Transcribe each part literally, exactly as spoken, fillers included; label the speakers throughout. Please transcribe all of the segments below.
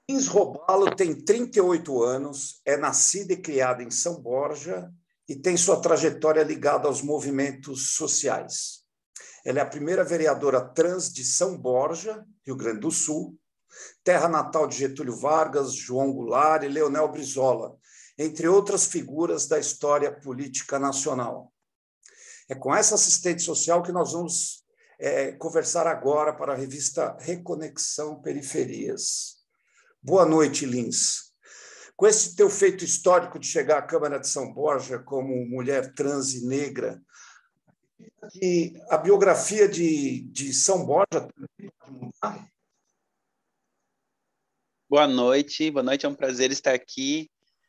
Speaker 1: Lins Robalo tem trinta e oito anos, é nascida e criada em São Borja e tem sua trajetória ligada aos movimentos sociais. Ela é a primeira vereadora trans de São Borja, Rio Grande do Sul, terra natal de Getúlio Vargas, João Goulart e Leonel Brizola, entre outras figuras da história política nacional. É com essa assistente social que nós vamos é, conversar agora para a revista Reconexão Periferias. Boa noite, Lins. Com esse teu feito histórico de chegar à Câmara de São Borja como mulher trans e negra, que a biografia de, de São Borja também pode mudar?
Speaker 2: Boa noite, boa noite, é um prazer estar aqui.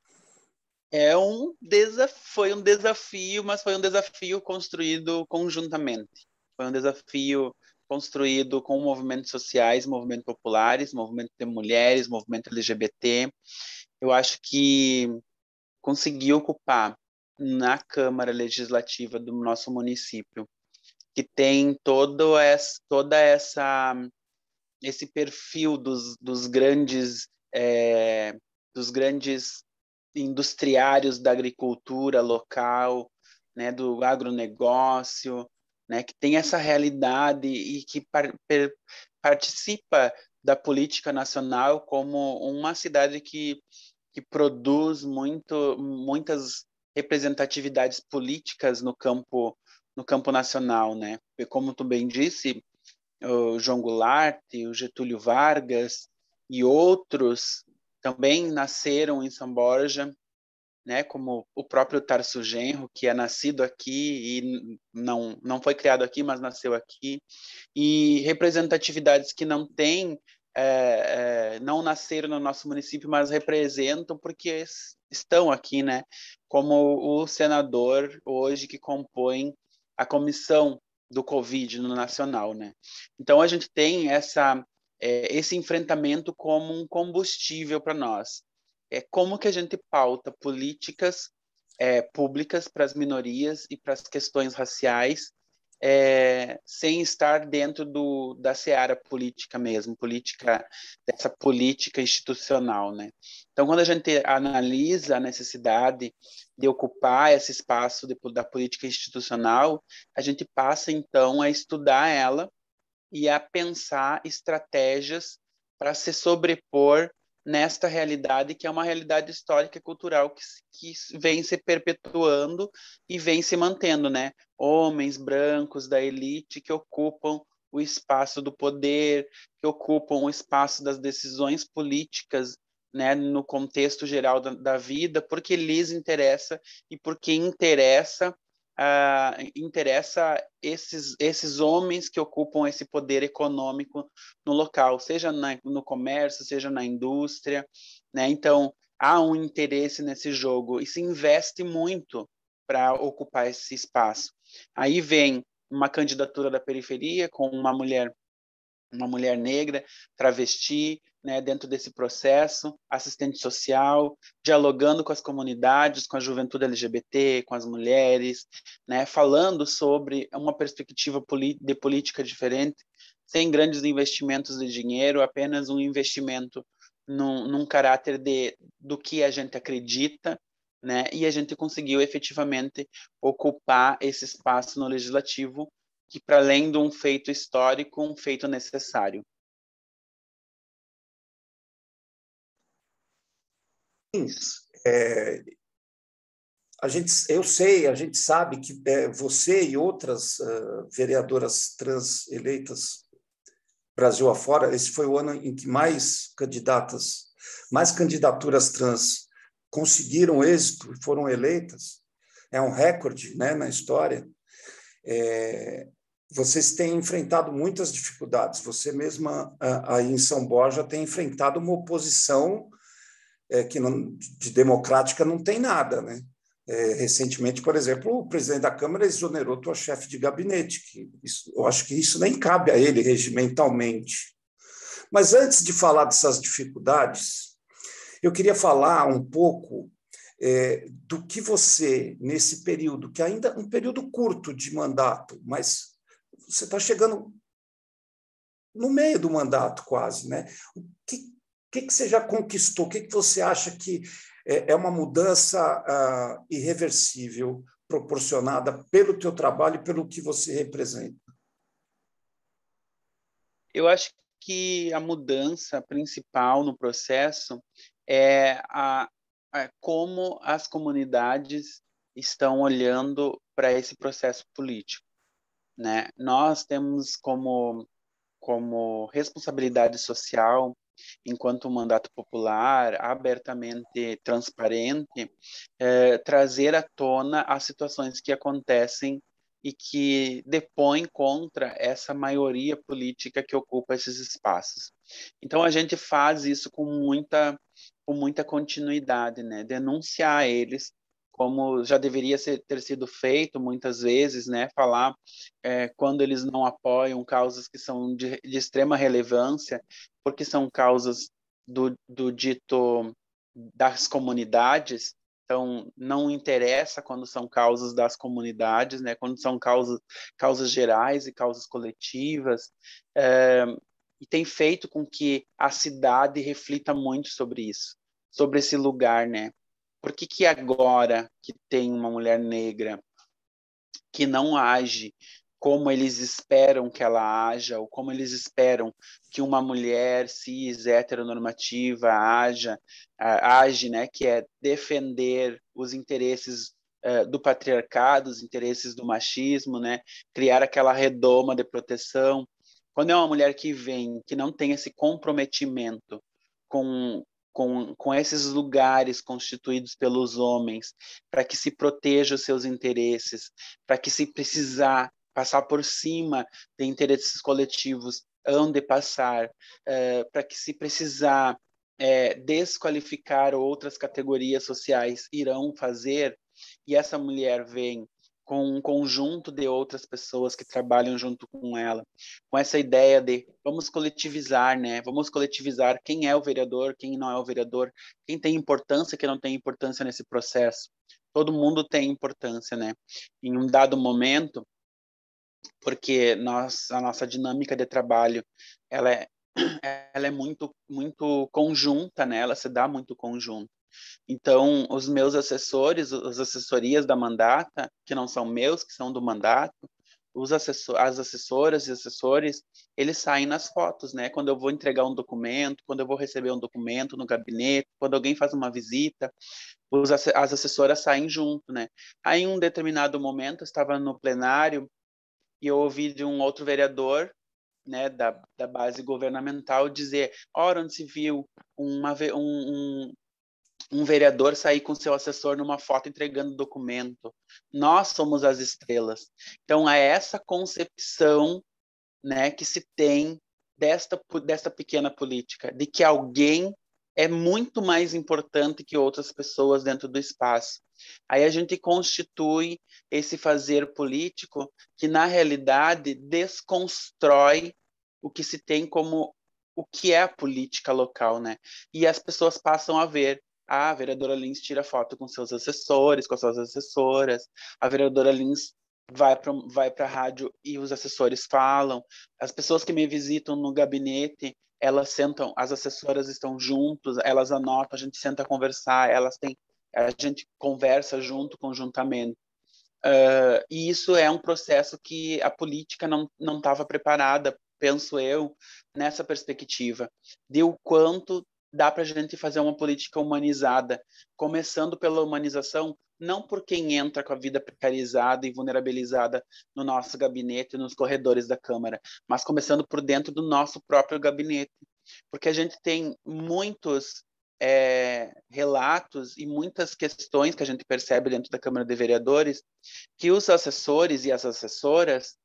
Speaker 2: É um desaf... Foi um desafio, mas foi um desafio construído conjuntamente. Foi um desafio construído com movimentos sociais, movimentos populares, movimento de mulheres, movimento L G B T. Eu acho que consegui ocupar na Câmara Legislativa do nosso município, que tem todo essa, toda essa esse perfil dos, dos grandes é, dos grandes industriários da agricultura local, né, do agronegócio, né, que tem essa realidade e que par, per, participa da política nacional como uma cidade que, que produz muito, muitas representatividades políticas no campo, no campo nacional, né? E como tu bem disse, o João Goulart, o Getúlio Vargas e outros também nasceram em São Borja, né, como o próprio Tarso Genro, que é nascido aqui e não, não foi criado aqui, mas nasceu aqui, e representatividades que não têm, é, é, não nasceram no nosso município, mas representam porque estão aqui, né, como o senador hoje que compõe a comissão do Covid no nacional, né? Então a gente tem essa é, esse enfrentamento como um combustível para nós. É como que a gente pauta políticas é, públicas para as minorias e para as questões raciais é, sem estar dentro do, da seara política mesmo, política dessa política institucional, né? Então, quando a gente analisa a necessidade de ocupar esse espaço de, da política institucional, a gente passa, então, a estudar ela e a pensar estratégias para se sobrepor nesta realidade, que é uma realidade histórica e cultural que, que vem se perpetuando e vem se mantendo, né? Homens brancos da elite que ocupam o espaço do poder, que ocupam o espaço das decisões políticas, né, no contexto geral da, da vida, porque lhes interessa e porque interessa Uh, interessa esses, esses homens que ocupam esse poder econômico no local, seja na, no comércio, seja na indústria, né? Então, há um interesse nesse jogo e se investe muito para ocupar esse espaço. Aí vem uma candidatura da periferia com uma mulher uma mulher negra, travesti, né, dentro desse processo, assistente social, dialogando com as comunidades, com a juventude L G B T, com as mulheres, né, falando sobre uma perspectiva de política diferente, sem grandes investimentos de dinheiro, apenas um investimento num, num caráter de, do que a gente acredita, né, e a gente conseguiu efetivamente ocupar esse espaço no legislativo, que para além de um feito histórico, um feito necessário.
Speaker 1: É, a gente, eu sei, a gente sabe que é, você e outras uh, vereadoras trans eleitas Brasil afora, esse foi o ano em que mais candidatas, mais candidaturas trans conseguiram êxito e foram eleitas. É um recorde, né, na história. É, vocês têm enfrentado muitas dificuldades. Você mesma, aí em São Borja, tem enfrentado uma oposição é, que não, de democrática não tem nada, né? É, recentemente, por exemplo, o presidente da Câmara exonerou tua chefe de gabinete, que isso, eu acho que isso nem cabe a ele regimentalmente. Mas antes de falar dessas dificuldades, eu queria falar um pouco é, do que você, nesse período, que ainda é um período curto de mandato, mas você está chegando no meio do mandato quase, né? O que que, que você já conquistou? O que, que você acha que é, é uma mudança uh, irreversível, proporcionada pelo teu trabalho e pelo que você representa?
Speaker 2: Eu acho que a mudança principal no processo é a, a como as comunidades estão olhando para esse processo político, né? Nós temos como como responsabilidade social, enquanto mandato popular, abertamente transparente, eh, trazer à tona as situações que acontecem e que depõem contra essa maioria política que ocupa esses espaços. Então a gente faz isso com muita com muita continuidade, né? Denunciar eles como já deveria ser, ter sido feito muitas vezes, né? Falar é, quando eles não apoiam causas que são de, de extrema relevância, porque são causas do, do dito das comunidades. Então, não interessa quando são causas das comunidades, né? Quando são causas, causas gerais e causas coletivas, é, e tem feito com que a cidade reflita muito sobre isso, sobre esse lugar, né? Por que que agora que tem uma mulher negra que não age como eles esperam que ela haja, ou como eles esperam que uma mulher cis, heteronormativa haja, age, né, que é defender os interesses uh, do patriarcado, os interesses do machismo, né, criar aquela redoma de proteção. Quando é uma mulher que vem, que não tem esse comprometimento com com, com esses lugares constituídos pelos homens, para que se proteja os seus interesses, para que se precisar passar por cima de interesses coletivos, ande passar, uh, para que se precisar uh, desqualificar outras categorias sociais, irão fazer, e essa mulher vem com um conjunto de outras pessoas que trabalham junto com ela, com essa ideia de vamos coletivizar, né? Vamos coletivizar quem é o vereador, quem não é o vereador, quem tem importância, quem não tem importância nesse processo. Todo mundo tem importância, né? Em um dado momento, porque nós, a nossa dinâmica de trabalho, ela é, ela é muito, muito conjunta, né? Ela se dá muito conjunto. Então, os meus assessores, as assessorias da mandata, que não são meus, que são do mandato, os assessor, as assessoras e assessores, eles saem nas fotos, né? Quando eu vou entregar um documento, quando eu vou receber um documento no gabinete, quando alguém faz uma visita, os, as assessoras saem junto, né? Aí, em um determinado momento, eu estava no plenário e eu ouvi de um outro vereador, né, da, da base governamental, dizer, ora, onde se viu uma, um, um um vereador sair com seu assessor numa foto entregando documento. Nós somos as estrelas. Então, é essa concepção, né, que se tem desta, desta pequena política, de que alguém é muito mais importante que outras pessoas dentro do espaço. Aí a gente constitui esse fazer político que, na realidade, desconstrói o que se tem como o que é a política local, né? E as pessoas passam a ver a vereadora Lins tira foto com seus assessores, com as suas assessoras. A vereadora Lins vai para vai para a rádio e os assessores falam. As pessoas que me visitam no gabinete, elas sentam, as assessoras estão juntos, elas anotam, a gente senta a conversar, elas têm, a gente conversa junto, conjuntamente. Uh, e isso é um processo que a política não não estava preparada, penso eu, nessa perspectiva, de o quanto dá para a gente fazer uma política humanizada, começando pela humanização, não por quem entra com a vida precarizada e vulnerabilizada no nosso gabinete, nos corredores da Câmara, mas começando por dentro do nosso próprio gabinete, porque a gente tem muitos é, relatos e muitas questões que a gente percebe dentro da Câmara de Vereadores, que os assessores e as assessoras,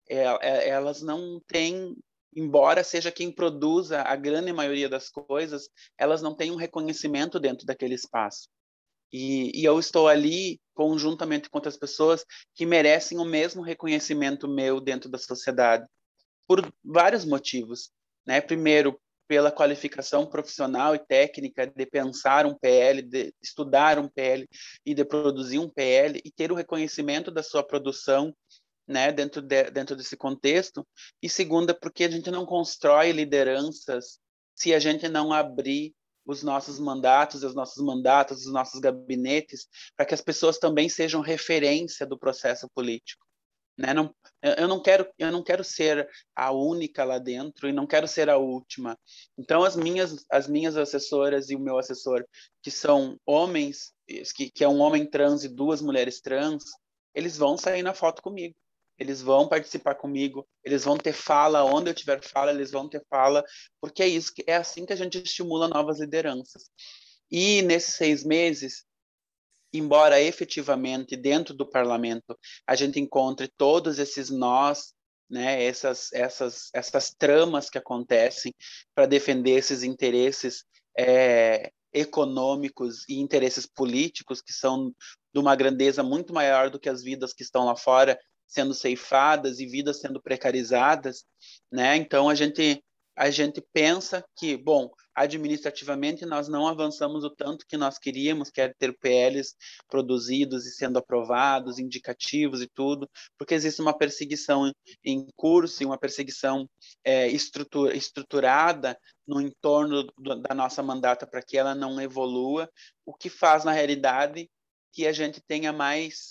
Speaker 2: é, elas não têm, embora seja quem produza a grande maioria das coisas, elas não têm um reconhecimento dentro daquele espaço. E, e eu estou ali conjuntamente com outras pessoas que merecem o mesmo reconhecimento meu dentro da sociedade, por vários motivos, né? Primeiro, pela qualificação profissional e técnica de pensar um P L, de estudar um P L e de produzir um P L e ter o reconhecimento da sua produção, né, dentro, de, dentro desse contexto, e segunda, porque a gente não constrói lideranças se a gente não abrir os nossos mandatos, os nossos mandatos, os nossos gabinetes, para que as pessoas também sejam referência do processo político. Né? Não, eu não quero, eu não quero ser a única lá dentro e não quero ser a última. Então as minhas, as minhas assessoras e o meu assessor, que são homens, que, que é um homem trans e duas mulheres trans, eles vão sair na foto comigo. Eles vão participar comigo, eles vão ter fala onde eu tiver fala, eles vão ter fala, porque é isso, é assim que a gente estimula novas lideranças. E nesses seis meses, embora efetivamente dentro do parlamento a gente encontre todos esses nós, né, essas, essas, essas tramas que acontecem para defender esses interesses é, econômicos e interesses políticos que são de uma grandeza muito maior do que as vidas que estão lá fora sendo ceifadas e vidas sendo precarizadas, né? Então a gente a gente pensa que, bom, administrativamente nós não avançamos o tanto que nós queríamos, que é ter P Ls produzidos e sendo aprovados, indicativos e tudo, porque existe uma perseguição em curso e uma perseguição é, estrutura, estruturada no entorno do, da nossa mandata para que ela não evolua, o que faz, na realidade, que a gente tenha mais...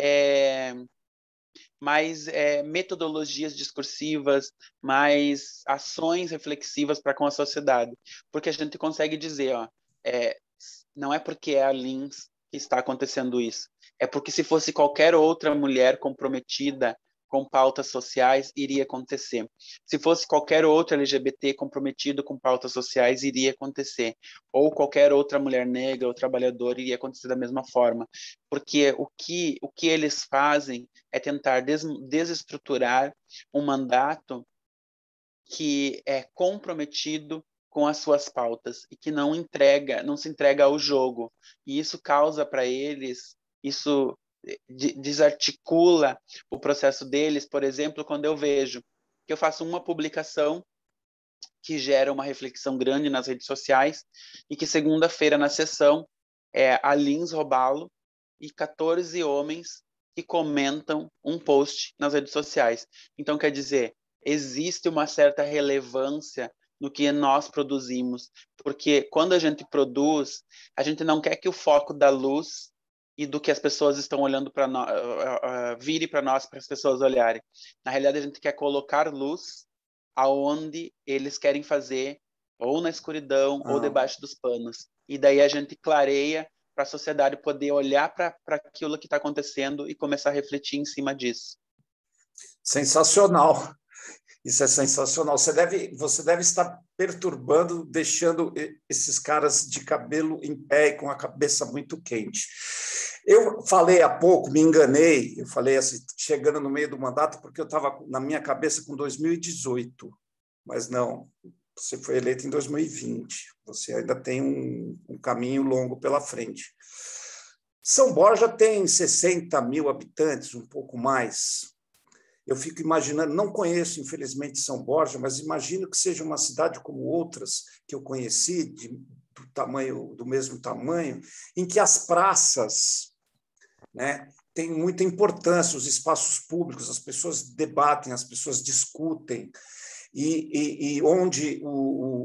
Speaker 2: É, mais é, metodologias discursivas, mais ações reflexivas para com a sociedade. Porque a gente consegue dizer, ó, é, não é porque é a Lins que está acontecendo isso, é porque se fosse qualquer outra mulher comprometida com pautas sociais, iria acontecer. Se fosse qualquer outro L G B T comprometido com pautas sociais, iria acontecer. Ou qualquer outra mulher negra ou trabalhadora, iria acontecer da mesma forma. Porque o que, o que eles fazem é tentar des, desestruturar um mandato que é comprometido com as suas pautas e que não entrega, não se entrega ao jogo. E isso causa para eles, isso desarticula o processo deles. Por exemplo, quando eu vejo que eu faço uma publicação que gera uma reflexão grande nas redes sociais e que segunda-feira na sessão é a Lins Robalo e quatorze homens que comentam um post nas redes sociais. Então, quer dizer, existe uma certa relevância no que nós produzimos, porque quando a gente produz, a gente não quer que o foco da luz e do que as pessoas estão olhando para nós, uh, uh, vire para nós, para as pessoas olharem. Na realidade, a gente quer colocar luz aonde eles querem fazer, ou na escuridão, ah. ou debaixo dos panos. E daí a gente clareia para a sociedade poder olhar para aquilo que está acontecendo e começar a refletir em cima disso.
Speaker 1: Sensacional. Isso é sensacional. Você deve, você deve estar perturbando, deixando esses caras de cabelo em pé e com a cabeça muito quente. Eu falei há pouco, me enganei, eu falei assim, chegando no meio do mandato, porque eu estava na minha cabeça com dois mil e dezoito, mas não, você foi eleito em dois mil e vinte, você ainda tem um, um caminho longo pela frente. São Borja tem sessenta mil habitantes, um pouco mais. Eu fico imaginando, não conheço, infelizmente, São Borja, mas imagino que seja uma cidade como outras que eu conheci, de, do, tamanho, do mesmo tamanho, em que as praças, né, têm muita importância, os espaços públicos, as pessoas debatem, as pessoas discutem, e, e, e onde o,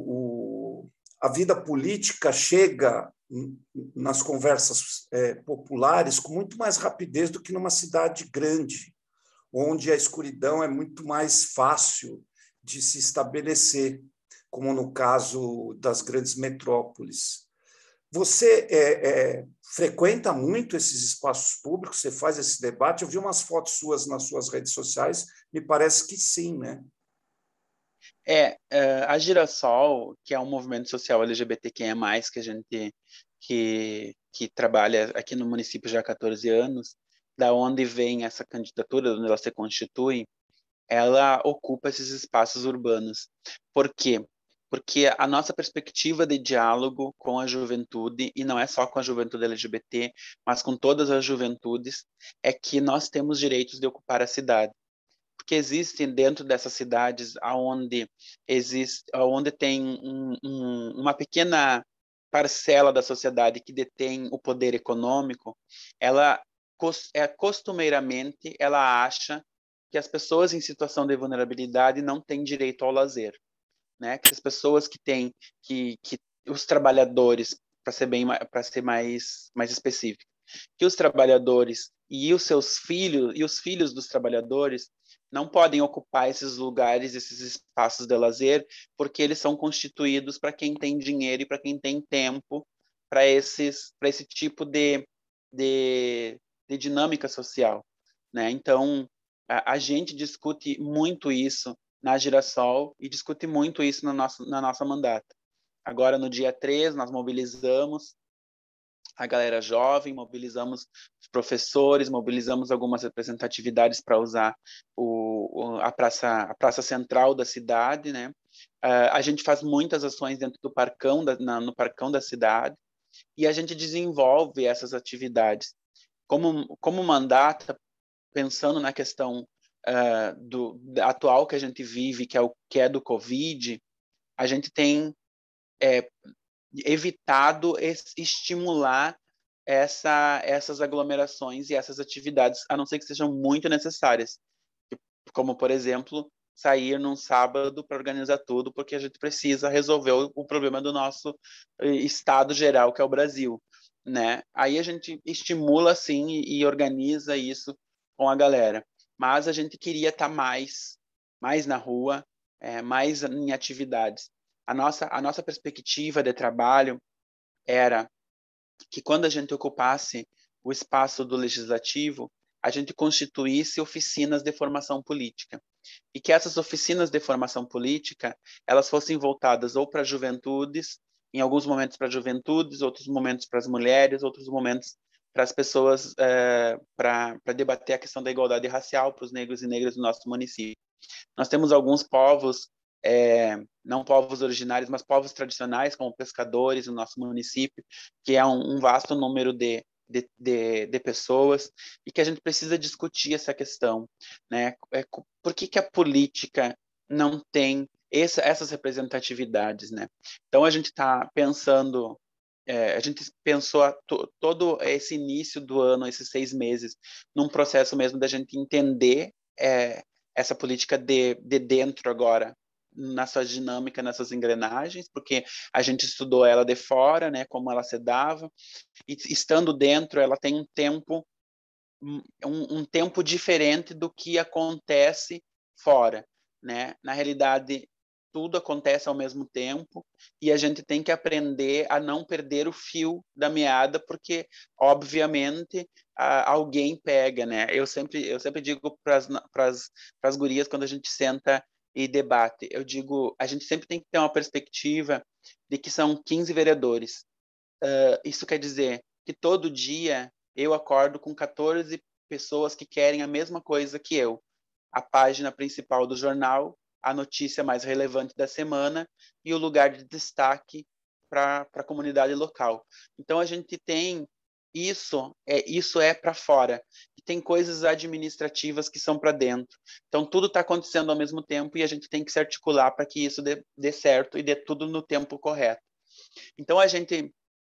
Speaker 1: o, a vida política chega nas conversas é, populares com muito mais rapidez do que numa cidade grande, onde a escuridão é muito mais fácil de se estabelecer, como no caso das grandes metrópoles. Você é, é, frequenta muito esses espaços públicos? Você faz esse debate? Eu vi umas fotos suas nas suas redes sociais, me parece que sim, né?
Speaker 2: É, a Girassol, que é um movimento social L G B T Q I A mais, que a gente que, que trabalha aqui no município já há quatorze anos, da onde vem essa candidatura, onde ela se constitui, ela ocupa esses espaços urbanos. Por quê? Porque a nossa perspectiva de diálogo com a juventude, e não é só com a juventude L G B T, mas com todas as juventudes, é que nós temos direitos de ocupar a cidade. Porque existem dentro dessas cidades onde, existe, onde tem um, um, uma pequena parcela da sociedade que detém o poder econômico, ela é costumeiramente ela acha que as pessoas em situação de vulnerabilidade não têm direito ao lazer. né? Que as pessoas que têm, que, que os trabalhadores, para ser bem, para ser mais, mais específico, que os trabalhadores e os seus filhos e os filhos dos trabalhadores não podem ocupar esses lugares, esses espaços de lazer, porque eles são constituídos para quem tem dinheiro e para quem tem tempo para esses, para esse tipo de, de, de dinâmica social, né? Então a, a gente discute muito isso na Girassol e discute muito isso na nossa, na nossa mandata. Agora, no dia três, nós mobilizamos a galera jovem, mobilizamos os professores, mobilizamos algumas representatividades para usar o, a, praça, a praça central da cidade, né? Uh, a gente faz muitas ações dentro do parcão, da, na, no parcão da cidade, e a gente desenvolve essas atividades. Como, como mandata, pensando na questão uh, do, atual que a gente vive, que é, o, que é do Covid, a gente tem é, evitado estimular essa, essas aglomerações e essas atividades, a não ser que sejam muito necessárias, como, por exemplo, sair num sábado para organizar tudo, porque a gente precisa resolver o, o problema do nosso estado geral, que é o Brasil, né? Aí a gente estimula, assim, e, e organiza isso com a galera. Mas a gente queria estar mais, mais na rua, é, mais em atividades. A nossa, a nossa perspectiva de trabalho era que quando a gente ocupasse o espaço do legislativo, a gente constituísse oficinas de formação política. E que essas oficinas de formação política, elas fossem voltadas ou para juventudes, em alguns momentos para juventudes, outros momentos para as mulheres, outros momentos para as pessoas, é, para debater a questão da igualdade racial para os negros e negras do nosso município. Nós temos alguns povos, é, não povos originários, mas povos tradicionais, como pescadores no nosso município, que é um, um vasto número de, de, de, de pessoas, e que a gente precisa discutir essa questão, né? É, por que, que a política não tem essa, essas representatividades, né? Então, a gente está pensando... É, a gente pensou a to, todo esse início do ano, esses seis meses, num processo mesmo da gente entender é, essa política de, de dentro agora, na sua dinâmica, nessas engrenagens, porque a gente estudou ela de fora, né, como ela se dava, e estando dentro, ela tem um tempo, um, um tempo diferente do que acontece fora, né? Na realidade, tudo acontece ao mesmo tempo e a gente tem que aprender a não perder o fio da meada, porque, obviamente, a, alguém pega, né? Eu sempre, eu sempre digo para as gurias, quando a gente senta e debate, eu digo, a gente sempre tem que ter uma perspectiva de que são quinze vereadores. Uh, isso quer dizer que todo dia eu acordo com quatorze pessoas que querem a mesma coisa que eu. A página principal do jornal, a notícia mais relevante da semana e o lugar de destaque para a comunidade local. Então a gente tem isso, é isso é para fora. E tem coisas administrativas que são para dentro. Então tudo está acontecendo ao mesmo tempo e a gente tem que se articular para que isso dê, dê certo e dê tudo no tempo correto. Então a gente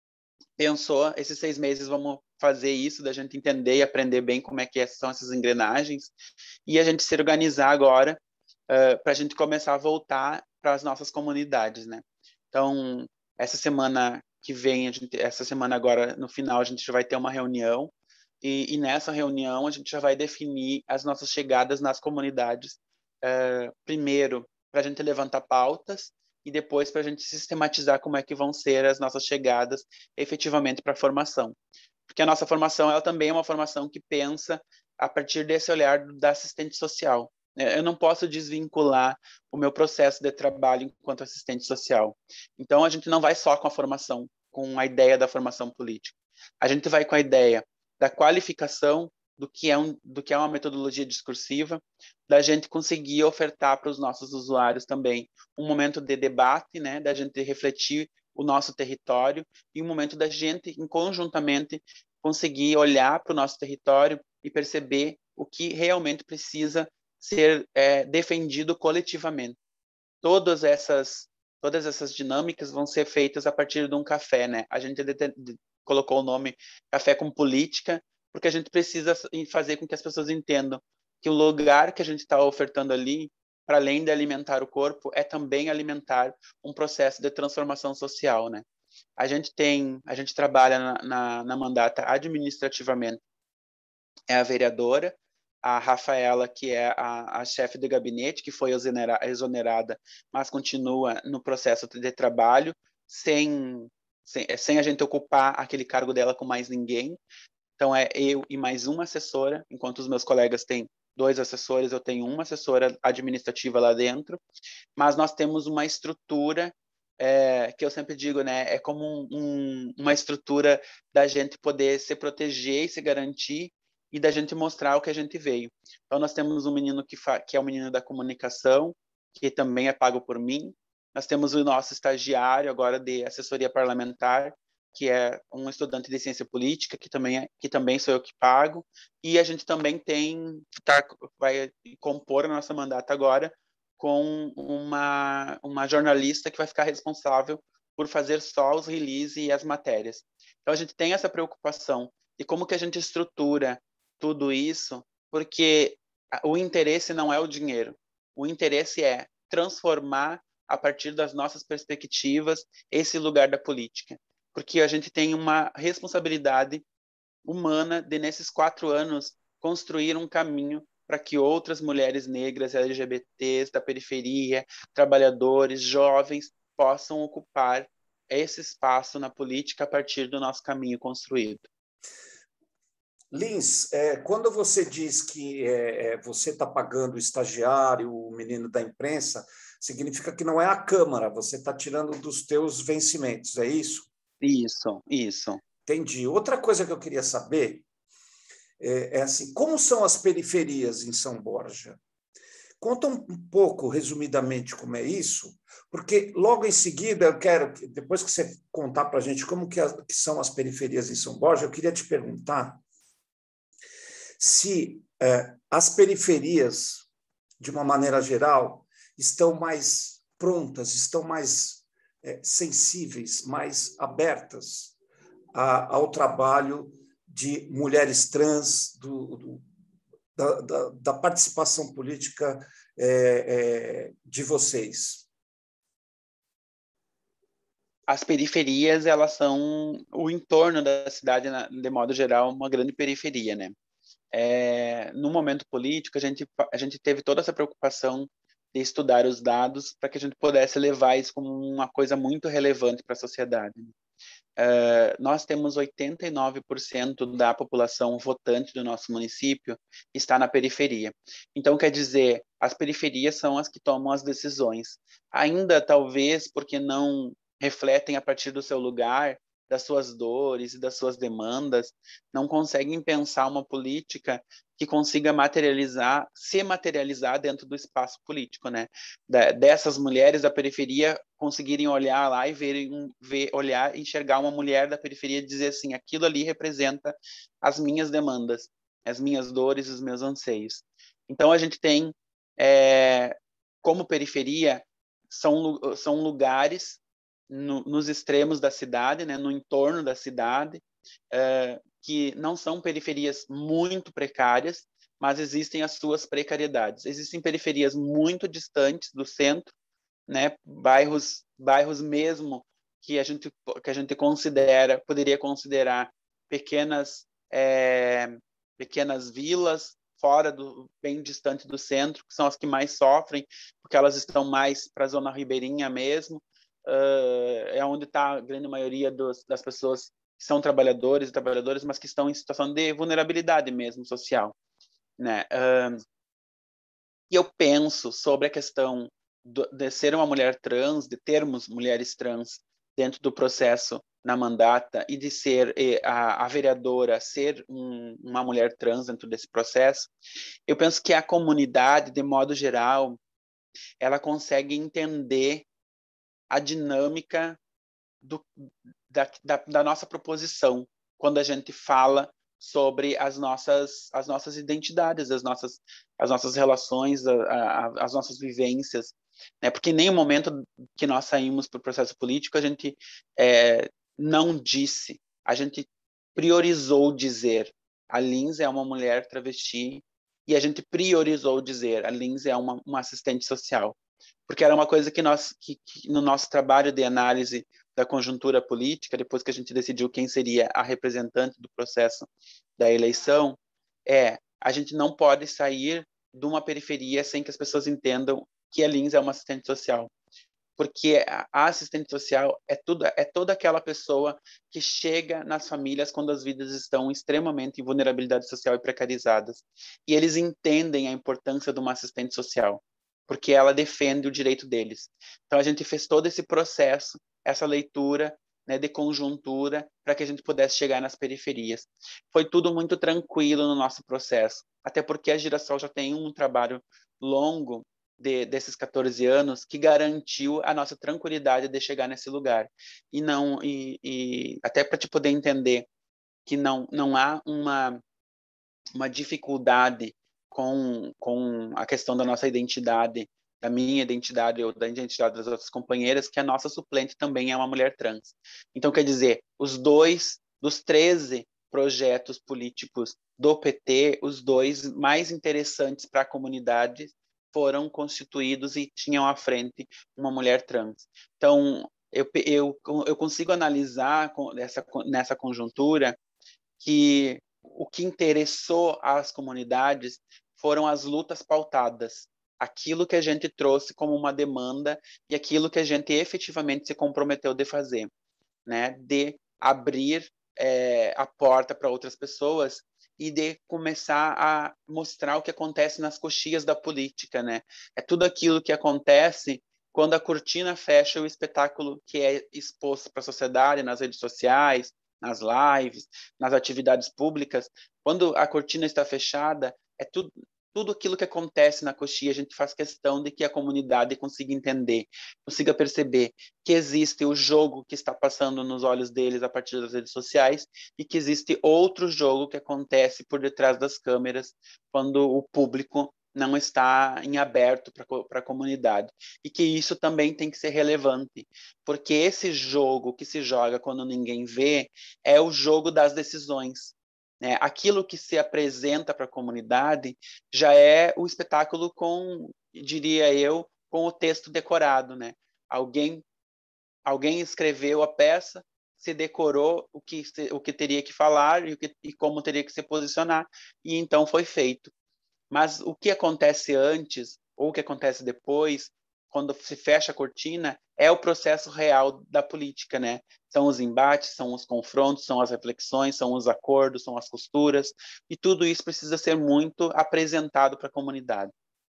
Speaker 2: pensou, esses seis meses vamos fazer isso, da gente entender e aprender bem como é que são essas engrenagens, e a gente se organizar agora uh, para a gente começar a voltar para as nossas comunidades, né? Então, essa semana que vem, a gente, essa semana agora, no final, a gente já vai ter uma reunião, e, e nessa reunião a gente já vai definir as nossas chegadas nas comunidades, uh, primeiro, para a gente levantar pautas, e depois para a gente sistematizar como é que vão ser as nossas chegadas efetivamente para a formação. Porque a nossa formação ela também é uma formação que pensa a partir desse olhar da assistente social. Eu não posso desvincular o meu processo de trabalho enquanto assistente social. Então, a gente não vai só com a formação, com a ideia da formação política. A gente vai com a ideia da qualificação do que é, um, do que é uma metodologia discursiva, da gente conseguir ofertar para os nossos usuários também um momento de debate, né, da gente refletir o nosso território e um momento da gente, conjuntamente, conseguir olhar para o nosso território e perceber o que realmente precisa ser é, defendido coletivamente. Todas essas, todas essas dinâmicas vão ser feitas a partir de um café, né? A gente de, de, colocou o nome Café com Política, porque a gente precisa fazer com que as pessoas entendam que o lugar que a gente está ofertando ali para além de alimentar o corpo, é também alimentar um processo de transformação social, né? A gente tem, a gente trabalha na, na, na Mandata administrativamente, é a vereadora, a Rafaela, que é a, a chefe de gabinete, que foi exonerada, mas continua no processo de trabalho, sem, sem, sem a gente ocupar aquele cargo dela com mais ninguém. Então, é eu e mais uma assessora, enquanto os meus colegas têm dois assessores, eu tenho uma assessora administrativa lá dentro, mas nós temos uma estrutura é, que eu sempre digo, né, é como um, um, uma estrutura da gente poder se proteger e se garantir e da gente mostrar o que a gente veio. Então, nós temos um menino que, que é o menino da comunicação, que também é pago por mim. Nós temos o nosso estagiário agora de assessoria parlamentar, que é um estudante de ciência política, que também, é, que também sou eu que pago, e a gente também tem, tá, vai compor a nossa mandata agora com uma, uma jornalista que vai ficar responsável por fazer só os releases e as matérias. Então, a gente tem essa preocupação de como que a gente estrutura tudo isso, porque o interesse não é o dinheiro, o interesse é transformar, a partir das nossas perspectivas, esse lugar da política. Porque a gente tem uma responsabilidade humana de, nesses quatro anos, construir um caminho para que outras mulheres negras, L G B Ts, da periferia, trabalhadores, jovens, possam ocupar esse espaço na política a partir do nosso caminho construído.
Speaker 1: Lins, é, quando você diz que é, você está pagando o estagiário, o menino da imprensa, significa que não é a Câmara, você está tirando dos teus vencimentos, é isso?
Speaker 2: Isso, isso.
Speaker 1: Entendi. Outra coisa que eu queria saber é, é assim, como são as periferias em São Borja? Conta um pouco, resumidamente, como é isso, porque logo em seguida eu quero, depois que você contar para a gente como que, as, que são as periferias em São Borja, eu queria te perguntar se é, as periferias, de uma maneira geral, estão mais prontas, estão mais é, sensíveis, mais abertas a, ao trabalho de mulheres trans, do, do, da, da, da participação política é, é, de vocês.
Speaker 2: As periferias, elas são o entorno da cidade, de modo geral, uma grande periferia, né? É, no momento político, a gente, a gente teve toda essa preocupação de estudar os dados para que a gente pudesse levar isso como uma coisa muito relevante para a sociedade. Uh, nós temos oitenta e nove por cento da população votante do nosso município está na periferia. Então, quer dizer, as periferias são as que tomam as decisões. Ainda, talvez, porque não refletem a partir do seu lugar, das suas dores e das suas demandas, não conseguem pensar uma política que consiga materializar, se materializar dentro do espaço político, né? Da, dessas mulheres da periferia conseguirem olhar lá e verem, ver, olhar, enxergar uma mulher da periferia e dizer assim, aquilo ali representa as minhas demandas, as minhas dores, os meus anseios. Então a gente tem, é, como periferia, são, são lugares no, nos extremos da cidade, né, no entorno da cidade, é, que não são periferias muito precárias, mas existem as suas precariedades. Existem periferias muito distantes do centro, né, bairros, bairros mesmo que a gente que a gente considera, poderia considerar pequenas é, pequenas vilas fora do bem distante do centro, que são as que mais sofrem, porque elas estão mais para a zona ribeirinha mesmo, uh, é onde está a grande maioria dos, das pessoas que são trabalhadores e trabalhadoras, mas que estão em situação de vulnerabilidade mesmo social, né? Uh, e eu penso sobre a questão do, de ser uma mulher trans, de termos mulheres trans dentro do processo na mandata e de ser a, a vereadora ser um, uma mulher trans dentro desse processo, eu penso que a comunidade, de modo geral, ela consegue entender a dinâmica do, da, da, da nossa proposição quando a gente fala sobre as nossas as nossas identidades, as nossas as nossas relações, a, a, as nossas vivências, né? Porque em nenhum momento que nós saímos para o processo político a gente é, não disse, a gente priorizou dizer a Lins é uma mulher travesti e a gente priorizou dizer a Lins é uma, uma assistente social, porque era uma coisa que nós, que, que no nosso trabalho de análise da conjuntura política, depois que a gente decidiu quem seria a representante do processo da eleição, é a gente não pode sair de uma periferia sem que as pessoas entendam que a Lins é uma assistente social, porque a assistente social é tudo, é toda aquela pessoa que chega nas famílias quando as vidas estão extremamente em vulnerabilidade social e precarizadas, e eles entendem a importância de uma assistente social, porque ela defende o direito deles. Então a gente fez todo esse processo, essa leitura, né, de conjuntura, para que a gente pudesse chegar nas periferias. Foi tudo muito tranquilo no nosso processo, até porque a Girassol já tem um trabalho longo de, desses quatorze anos que garantiu a nossa tranquilidade de chegar nesse lugar. E não e, e até para te poder entender que não não há uma uma dificuldade com com a questão da nossa identidade, da minha identidade ou da identidade das outras companheiras, que a nossa suplente também é uma mulher trans. Então, quer dizer, os dois dos treze projetos políticos do P T, os dois mais interessantes para a comunidade foram constituídos e tinham à frente uma mulher trans. Então, eu, eu, eu consigo analisar nessa, nessa conjuntura que o que interessou às comunidades foram as lutas pautadas, aquilo que a gente trouxe como uma demanda e aquilo que a gente efetivamente se comprometeu de fazer, né? De abrir é, a porta para outras pessoas e de começar a mostrar o que acontece nas coxias da política, né? É tudo aquilo que acontece quando a cortina fecha o espetáculo que é exposto para a sociedade nas redes sociais, nas lives, nas atividades públicas. Quando a cortina está fechada, é tudo tudo aquilo que acontece na coxia, a gente faz questão de que a comunidade consiga entender, consiga perceber que existe o jogo que está passando nos olhos deles a partir das redes sociais e que existe outro jogo que acontece por detrás das câmeras quando o público não está em aberto para a comunidade. E que isso também tem que ser relevante, porque esse jogo que se joga quando ninguém vê é o jogo das decisões. Né? Aquilo que se apresenta para a comunidade já é o espetáculo com, diria eu, com o texto decorado. Né? Alguém, alguém escreveu a peça, se decorou o que, o que teria que falar e, o que, e como teria que se posicionar, e então foi feito. Mas o que acontece antes, ou o que acontece depois, quando se fecha a cortina, é o processo real da política, né? São os embates, são os confrontos, são as reflexões, são os acordos, são as costuras, e tudo isso precisa ser muito apresentado para a comunidade.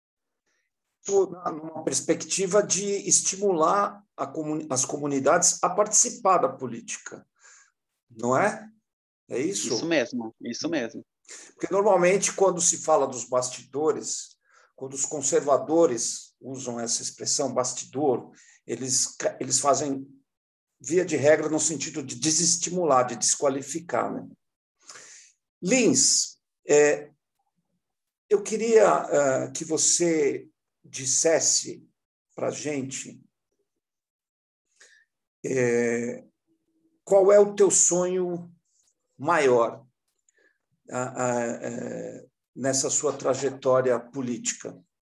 Speaker 1: Numa perspectiva de estimular a comuni- as comunidades a participar da política, não é? É isso?
Speaker 2: Isso mesmo, isso mesmo.
Speaker 1: Porque, normalmente, quando se fala dos bastidores, quando os conservadores usam essa expressão bastidor, eles, eles fazem, via de regra, no sentido de desestimular, de desqualificar. Né? Lins, é, eu queria uh, que você dissesse para a gente é, qual é o teu sonho maior a, a, a, nessa sua trajetória política.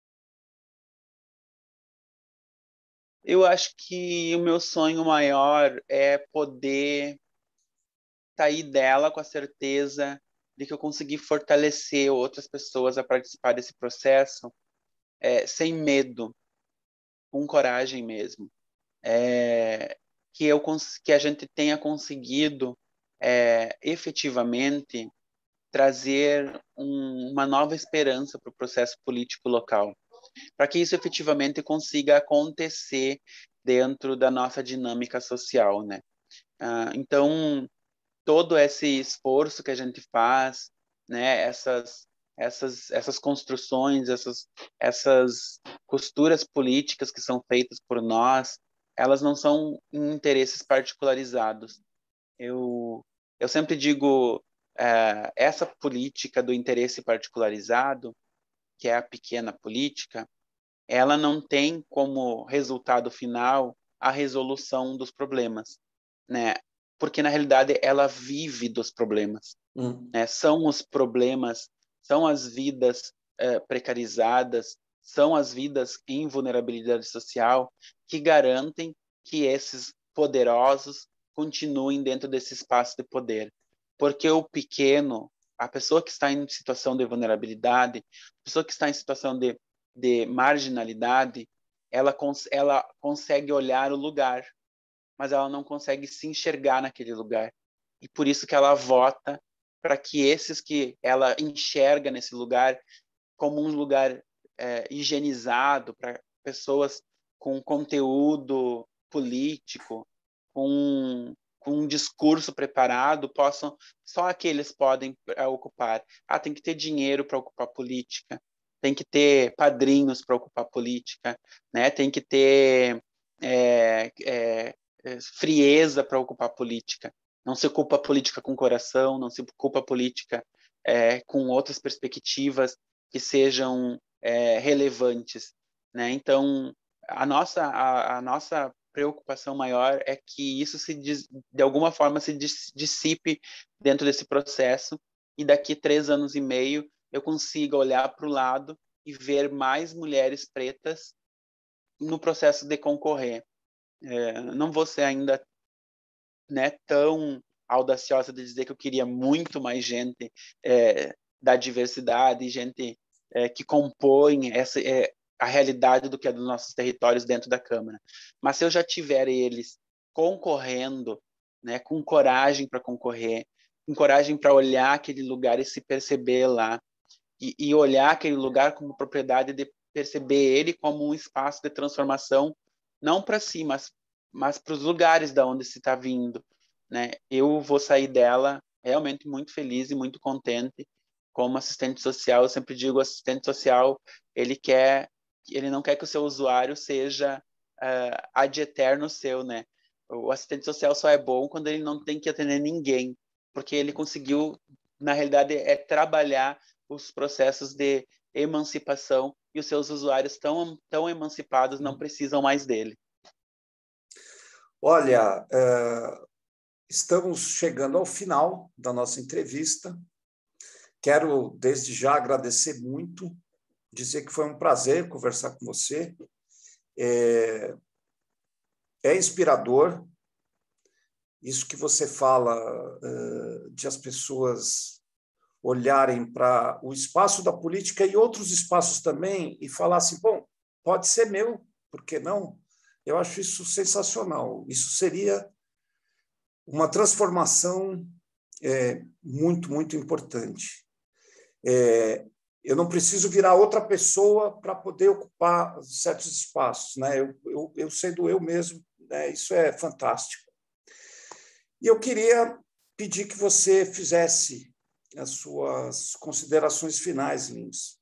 Speaker 2: Eu acho que o meu sonho maior é poder sair dela com a certeza de que eu consegui fortalecer outras pessoas a participar desse processo é, sem medo, com coragem mesmo. É, que, eu, que a gente tenha conseguido é, efetivamente trazer um, uma nova esperança para o processo político local, para que isso efetivamente consiga acontecer dentro da nossa dinâmica social, né? Ah, então, todo esse esforço que a gente faz, né, essas essas essas construções, essas essas costuras políticas que são feitas por nós, elas não são em interesses particularizados. Eu eu sempre digo é, essa política do interesse particularizado, que é a pequena política, ela não tem como resultado final a resolução dos problemas, né? Porque na realidade ela vive dos problemas,
Speaker 1: hum.
Speaker 2: né? São os problemas, são as vidas eh, precarizadas, são as vidas em vulnerabilidade social que garantem que esses poderosos continuem dentro desse espaço de poder. Porque o pequeno, a pessoa que está em situação de vulnerabilidade, a pessoa que está em situação de, de marginalidade, ela, cons ela consegue olhar o lugar, mas ela não consegue se enxergar naquele lugar. E por isso que ela vota para que esses que ela enxerga nesse lugar como um lugar é, higienizado para pessoas com conteúdo político, com, com um discurso preparado, possam só aqueles podem é, ocupar. Ah, tem que ter dinheiro para ocupar política, tem que ter padrinhos para ocupar política, né? Tem que ter é, é, frieza para ocupar política. Não se ocupa política com coração, não se ocupa política é, com outras perspectivas que sejam é, relevantes, né? Então, a nossa, a, a nossa preocupação maior é que isso se de alguma forma se dissipe dentro desse processo e daqui três anos e meio eu consiga olhar para o lado e ver mais mulheres pretas no processo de concorrer. É, não vou ser ainda, né, tão audaciosa de dizer que eu queria muito mais gente é, da diversidade, gente é, que compõe essa, é, a realidade do que é dos nossos territórios dentro da Câmara. Mas se eu já tiver eles concorrendo, né, com coragem para concorrer, com coragem para olhar aquele lugar e se perceber lá, e, e olhar aquele lugar como propriedade de perceber ele como um espaço de transformação, não para si, mas, mas para os lugares da onde se está vindo, né? Eu vou sair dela realmente muito feliz e muito contente como assistente social. Eu sempre digo, o assistente social, ele quer, ele não quer que o seu usuário seja uh, ad eterno seu, né? O assistente social só é bom quando ele não tem que atender ninguém, porque ele conseguiu, na realidade, é trabalhar os processos de emancipação e os seus usuários tão, tão emancipados não precisam mais dele.
Speaker 1: Olha, uh, estamos chegando ao final da nossa entrevista. Quero, desde já, agradecer muito, dizer que foi um prazer conversar com você. É, é inspirador isso que você fala, uh, de as pessoas olharem para o espaço da política e outros espaços também e falar assim, bom, pode ser meu, por que não? Eu acho isso sensacional. Isso seria uma transformação é, muito, muito importante. É, eu não preciso virar outra pessoa para poder ocupar certos espaços, né? Eu, eu, eu sendo eu mesmo, né? Isso é fantástico. E eu queria pedir que você fizesse as suas considerações finais, Lins.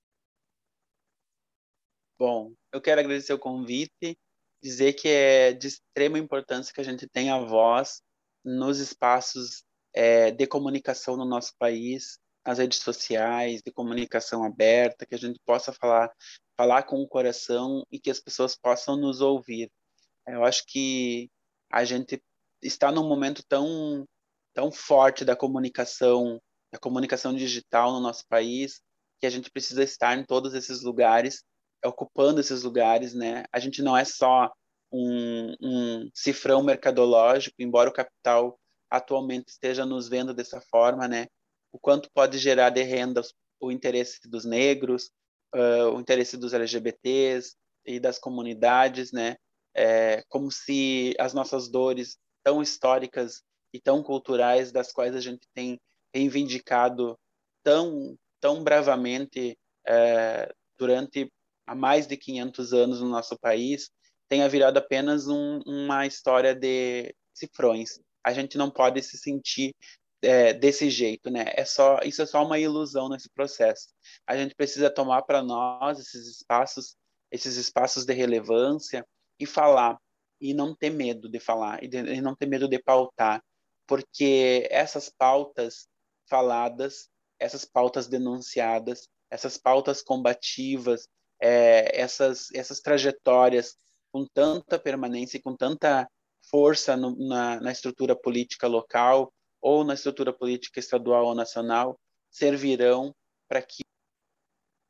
Speaker 2: Bom, eu quero agradecer o convite, dizer que é de extrema importância que a gente tenha voz nos espaços é, de comunicação no nosso país, nas redes sociais, de comunicação aberta, que a gente possa falar, falar com o coração e que as pessoas possam nos ouvir. Eu acho que a gente está num momento tão, tão forte da comunicação, da comunicação digital no nosso país, que a gente precisa estar em todos esses lugares, ocupando esses lugares, né? A gente não é só um, um cifrão mercadológico, embora o capital atualmente esteja nos vendo dessa forma, né? O quanto pode gerar de renda o interesse dos negros, uh, o interesse dos L G B Ts e das comunidades, né? É, como se as nossas dores tão históricas e tão culturais, das quais a gente tem reivindicado tão, tão bravamente é, durante há mais de quinhentos anos no nosso país, tenha virado apenas um, uma história de cifrões. A gente não pode se sentir é, desse jeito, né? É só, isso é só uma ilusão nesse processo. A gente precisa tomar para nós esses espaços, esses espaços de relevância, e falar, e não ter medo de falar, e, de, e não ter medo de pautar, porque essas pautas faladas, essas pautas denunciadas, essas pautas combativas, é, essas, essas trajetórias com tanta permanência e com tanta força no, na, na estrutura política local ou na estrutura política estadual ou nacional, servirão para que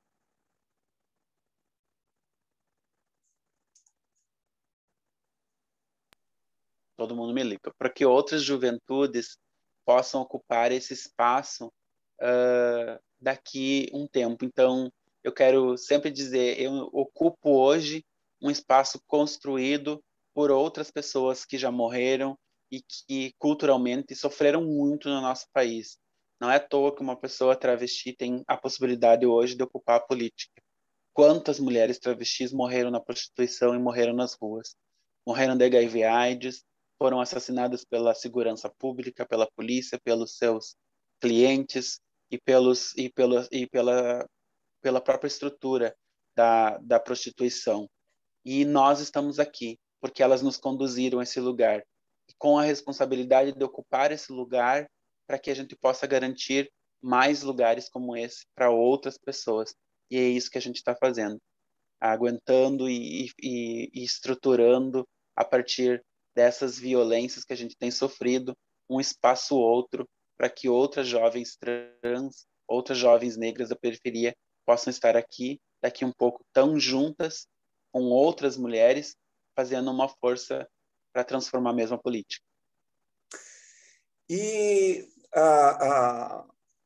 Speaker 2: todo mundo milita, para que outras juventudes possam ocupar esse espaço uh, daqui um tempo. Então, eu quero sempre dizer, eu ocupo hoje um espaço construído por outras pessoas que já morreram e que culturalmente sofreram muito no nosso país. Não é à toa que uma pessoa travesti tem a possibilidade hoje de ocupar a política. Quantas mulheres travestis morreram na prostituição e morreram nas ruas? Morreram de H I V AIDS, foram assassinadas pela segurança pública, pela polícia, pelos seus clientes e, pelos, e, pelo, e pela, pela própria estrutura da, da prostituição. E nós estamos aqui, porque elas nos conduziram a esse lugar. E com a responsabilidade de ocupar esse lugar para que a gente possa garantir mais lugares como esse para outras pessoas. E é isso que a gente está fazendo, aguentando e, e, e estruturando a partir dessas violências que a gente tem sofrido, um espaço outro para que outras jovens trans, outras jovens negras da periferia possam estar aqui, daqui um pouco tão juntas com outras mulheres, fazendo uma força para transformar mesmo a política.
Speaker 1: E a, a,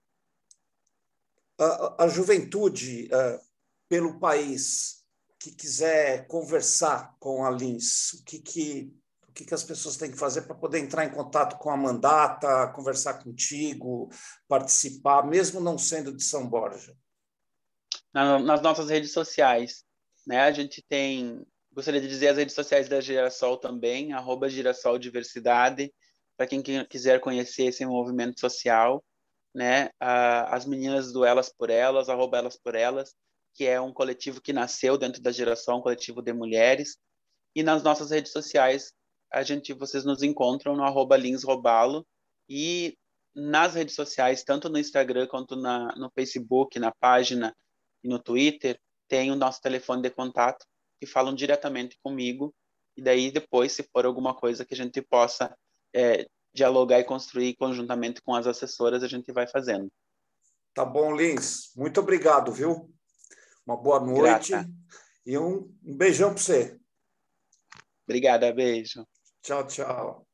Speaker 1: a, a juventude uh, pelo país que quiser conversar com a Lins, o que, que, o que, que as pessoas têm que fazer para poder entrar em contato com a Mandata, conversar contigo, participar, mesmo não sendo de São Borja?
Speaker 2: Na, nas nossas redes sociais, né? A gente tem, gostaria de dizer as redes sociais da Girassol também, arroba Girassol Diversidade, para quem quiser conhecer esse movimento social, né? As meninas do Elas por Elas, arroba Elas por Elas, que é um coletivo que nasceu dentro da Girassol, um coletivo de mulheres. E nas nossas redes sociais, a gente, vocês nos encontram no arroba Lins Robalo, e nas redes sociais, tanto no Instagram quanto na, no Facebook, na página e no Twitter, tem o nosso telefone de contato, que falam diretamente comigo, e daí depois, se for alguma coisa que a gente possa é, dialogar e construir conjuntamente com as assessoras, a gente vai fazendo.
Speaker 1: Tá bom, Lins. Muito obrigado, viu? Uma boa noite.
Speaker 2: Grata.
Speaker 1: E um, um beijão para você.
Speaker 2: Obrigada, beijo.
Speaker 1: Tchau, tchau.